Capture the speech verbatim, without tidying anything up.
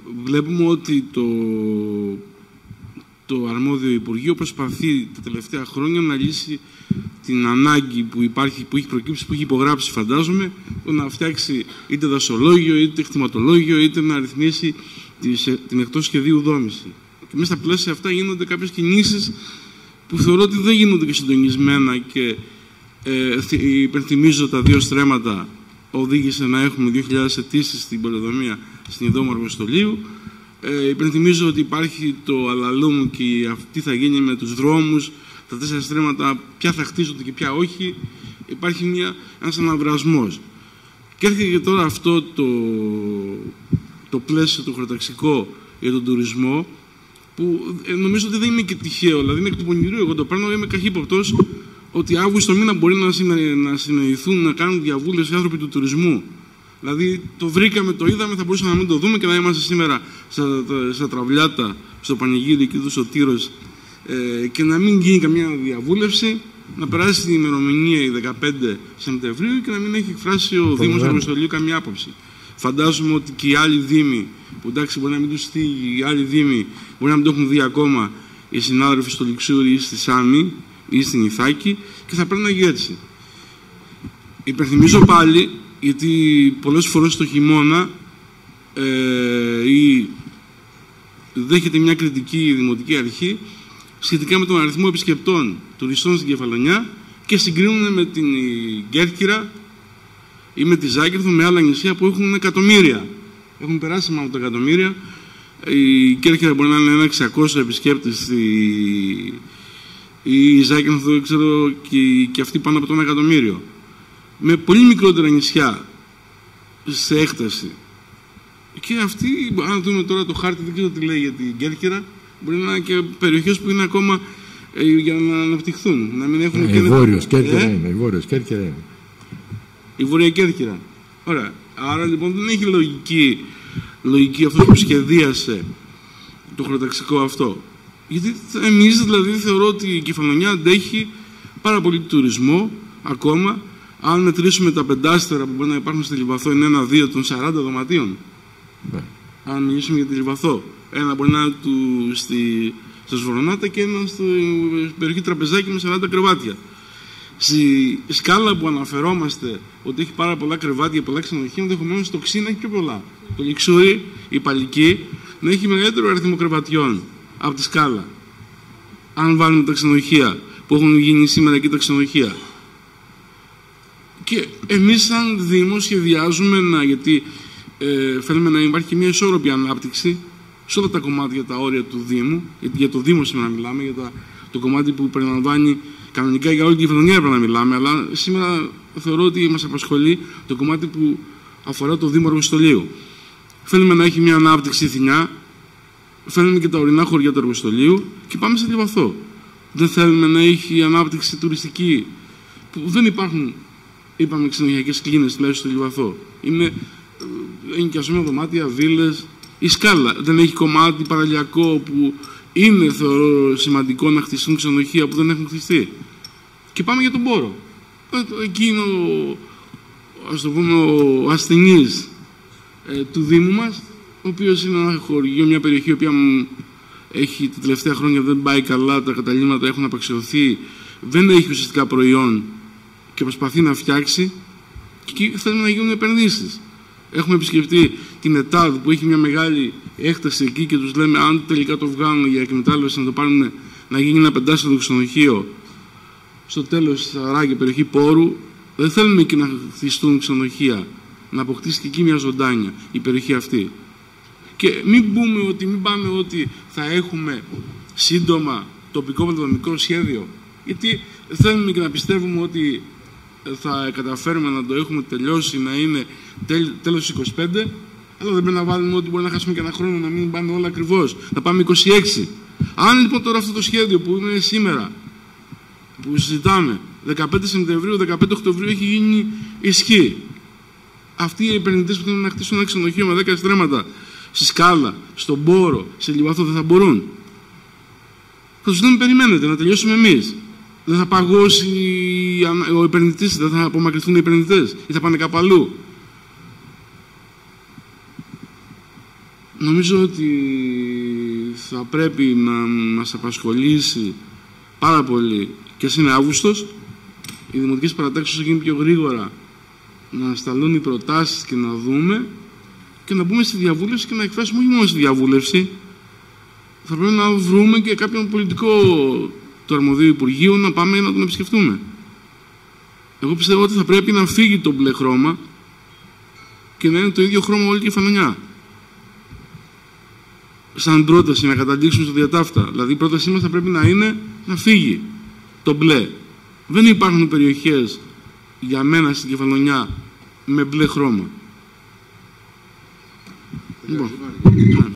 βλέπουμε ότι το, το αρμόδιο Υπουργείο προσπαθεί τα τελευταία χρόνια να λύσει την ανάγκη που υπάρχει, που έχει προκύψει, που έχει υπογράψει, φαντάζομαι, να φτιάξει είτε δασολόγιο, είτε κτηματολόγιο, είτε να ρυθμίσει την εκτός σχεδίου δόμηση. Και μέσα στα πλαίσια αυτά γίνονται κάποιες κινήσεις που θεωρώ ότι δεν γίνονται και συντονισμένα και ε, υπενθυμίζω τα δύο στρέμματα οδήγησε να έχουμε δύο χιλιάδες αιτήσεις στην πολεοδομία στην Ιδρώμου Αργοστολίου. Ε, υπενθυμίζω ότι υπάρχει το αλαλούμ και τι θα γίνει με τους δρόμους, τα τέσσερα στρέμματα, ποια θα χτίζονται και ποια όχι. Υπάρχει μια, ένας αναβρασμός. Και έρχεται και τώρα αυτό το, το πλαίσιο, το χωροταξικό για τον τουρισμό, που ε, νομίζω ότι δεν είναι και τυχαίο, δηλαδή είναι εκ του πονηρού. Εγώ το παίρνω, είμαι καχύποπτος ότι Αύγουστο μήνα μπορεί να, συνα, να συνεννοηθούν, να κάνουν διαβούλευση άνθρωποι του τουρισμού. Δηλαδή το βρήκαμε, το είδαμε, θα μπορούσαμε να μην το δούμε και να είμαστε σήμερα στα, στα τραυλιάτα, στο πανηγύρι εκεί του Σωτήρος ε, και να μην γίνει καμία διαβούλευση, να περάσει την ημερομηνία η δεκαπέντε Σεπτεμβρίου και να μην έχει εκφράσει ο Δήμος Αργοστολίου καμία άποψη. Φαντάζομαι ότι και οι άλλοι Δήμοι, που εντάξει μπορεί να μην τους θίγει, οι άλλοι Δήμοι μπορεί να μην το έχουν δει ακόμα, οι συνάδελφοι στο Λιξούρι ή στη Σάμι ή στην Ιθάκη, και θα πρέπει έτσι. Υπενθυμίζω πάλι, γιατί πολλές φορές το χειμώνα ε, ή δέχεται μια κριτική η Δημοτική Αρχή σχετικά με τον αριθμό επισκεπτών τουριστών στην Κεφαλονιά και συγκρίνουν με την Κέρκυρα ή με τη Ζάκυνθο, με άλλα νησιά που έχουν εκατομμύρια. Έχουν περάσει μάλλον τα εκατομμύρια. Η Κέρκυρα μπορεί να είναι ένα εξακόσια επισκέπτες, η, η Ζάκυνθο δεν ξέρω και, και αυτή πάνω από το ένα εκατομμύριο. Με πολύ μικρότερα νησιά σε έκταση. Και αυτή, αν δούμε τώρα το χάρτη, δεν ξέρω τι λέει για την Κέρκυρα, μπορεί να είναι και περιοχές που είναι ακόμα ε, για να αναπτυχθούν. Να μην έχουν ε, η Βόρειος Κέρκυρα ε? είναι. Η Βόρειος Κέρκυρα είναι. Η Βόρεια Κέρκυρα. Ωραία. Άρα λοιπόν δεν έχει λογική, λογική αυτό που σχεδίασε το χωροταξικό αυτό. Γιατί εμείς δηλαδή θεωρώ ότι η Κεφαλονιά αντέχει πάρα πολύ τουρισμό ακόμα. Αν μετρήσουμε τα πεντάστερα που μπορεί να υπάρχουν στη Λιβαθό, είναι ένα δύο των σαράντα δωματίων. Yeah. Αν μιλήσουμε για τη Λιβαθό, ένα μπορεί να είναι του, στη, στα Σβορονάτα και ένα στην περιοχή Τραπεζάκι με σαράντα κρεβάτια. Στη σκάλα που αναφερόμαστε ότι έχει πάρα πολλά κρεβάτια, πολλά ξενοδοχεία, ενδεχομένως το Ξύνα έχει πιο πολλά. Το Λιξούρι, η Παλική, να έχει μεγαλύτερο αριθμό κρεβατιών από τη σκάλα. Αν βάλουμε τα ξενοδοχεία που έχουν γίνει σήμερα εκεί τα ξενοδοχεία. Και εμείς σαν Δήμο σχεδιάζουμε να, γιατί ε, θέλουμε να υπάρχει και μια ισόρροπη ανάπτυξη σε όλα τα κομμάτια, τα όρια του Δήμου, γιατί για το Δήμο σήμερα μιλάμε, για τα, το κομμάτι που περιλαμβάνει κανονικά για όλη την Κεφαλονιά πρέπει να μιλάμε, αλλά σήμερα θεωρώ ότι μας απασχολεί το κομμάτι που αφορά το Δήμο Αργοστολίου. Θέλουμε να έχει μια ανάπτυξη Θηνιά, θέλουμε και τα ορεινά χωριά του Αργοστολίου και πάμε σε Λιβαθό. Δεν θέλουμε να έχει ανάπτυξη τουριστική, που δεν υπάρχουν. Είπαμε ξενοδοχειακές κλίνες τουλάχιστον στο Λιβαθό. Είναι ενοικιασμένα δωμάτια, βίλες. Η σκάλα δεν έχει κομμάτι παραλιακό που είναι θεωρώ σημαντικό να χτιστούν ξενοδοχεία που δεν έχουν χτιστεί. Και πάμε για τον Πόρο. Εκεί είναι ο, ας το πούμε, ο ασθενής ε, του Δήμου μας, ο οποίος είναι ένα χωριό, μια περιοχή η οποία έχει τα τελευταία χρόνια δεν πάει καλά, τα καταλήμματα έχουν απαξιωθεί, δεν έχει ουσιαστικά προϊόν και προσπαθεί να φτιάξει και θέλουμε να γίνουν επενδύσεις. Έχουμε επισκεφτεί την ΕΤΑΔ που έχει μια μεγάλη έκταση εκεί και τους λέμε αν τελικά το βγάλουν για εκμετάλλευση να το πάρουν να γίνει ένα πεντάστερο ξενοδοχείο στο τέλος της Αράγια, περιοχή Πόρου. Δεν θέλουμε εκεί να χτιστούν ξενοδοχεία, να αποκτήσει και εκεί μια ζωντάνια η περιοχή αυτή. Και μην πούμε ότι, μην πάμε ότι θα έχουμε σύντομα τοπικό πολεοδομικό σχέδιο, γιατί θέλουμε και να πιστεύουμε ότι θα καταφέρουμε να το έχουμε τελειώσει, να είναι τέλος είκοσι πέντε, αλλά δεν πρέπει να βάλουμε ότι μπορεί να χάσουμε και ένα χρόνο να μην πάμε όλα ακριβώς, να πάμε είκοσι έξι. Αν λοιπόν τώρα αυτό το σχέδιο που είναι σήμερα, που συζητάμε, δεκαπέντε Σεπτεμβρίου, δεκαπέντε Οκτωβρίου έχει γίνει ισχύ. Αυτοί οι επενδυτές που θέλουν να χτίσουν ένα ξενοδοχείο με δέκα στρέμματα στη Σκάλα, στον Πόρο, σε Λιβαθό, δεν θα μπορούν. Θα τους λέμε περιμένετε να τελειώσουμε εμείς. Δεν θα παγώσει ο επενδυτής, δεν θα απομακρυνθούν οι επενδυτές ή θα πάνε κάπου αλλού. Νομίζω ότι θα πρέπει να μας απασχολήσει πάρα πολύ και ας είναι Αύγουστος, οι δημοτικές παρατάξεις όσο γίνει πιο γρήγορα να σταλούν οι προτάσεις και να δούμε και να μπούμε στη διαβούλευση και να εκφράσουμε όχι μόνο στη διαβούλευση, θα πρέπει να βρούμε και κάποιον πολιτικό του αρμοδίου Υπουργείου να πάμε να τον επισκεφτούμε. Εγώ πιστεύω ότι θα πρέπει να φύγει το μπλε χρώμα και να είναι το ίδιο χρώμα όλη η Κεφαλονιά. Σαν πρόταση να καταλήξουμε στο διατάφτα. Δηλαδή η πρότασή μας θα πρέπει να είναι να φύγει το μπλε. Δεν υπάρχουν περιοχές για μένα στην Κεφαλονιά με μπλε χρώμα. Λοιπόν,